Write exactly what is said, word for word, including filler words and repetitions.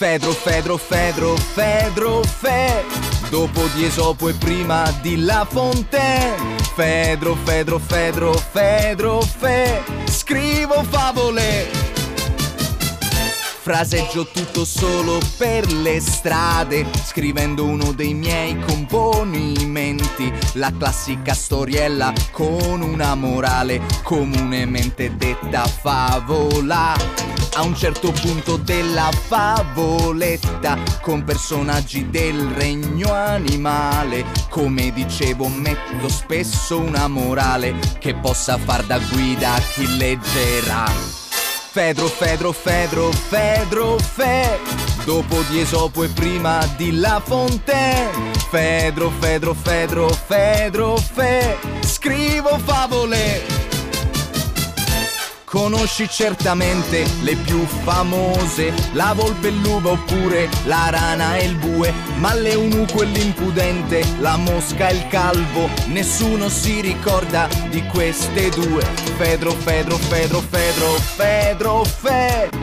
Fedro, Fedro, Fedro, Fedro, Fe, dopo di Esopo e prima di La Fontaine. Fedro, Fedro, Fedro, Fedro, Fe, scrivo favole. Fraseggio tutto solo per le strade, scrivendo uno dei miei componimenti, la classica storiella con una morale comunemente detta favola. A un certo punto della favoletta, con personaggi del regno animale, come dicevo metto spesso una morale che possa far da guida a chi leggerà. Fedro, Fedro, Fedro, Fedro, Fe, dopo di Esopo e prima di La Fontaine. Fedro, Fedro, Fedro, Fedro, Fe, scrivo favole. Conosci certamente le più famose, la volpe e l'uva oppure la rana e il bue, ma l'eunuco e l'impudente, la mosca e il calvo, nessuno si ricorda di queste due. Fedro, Fedro, Fedro, Fedro, Fedro, Fe,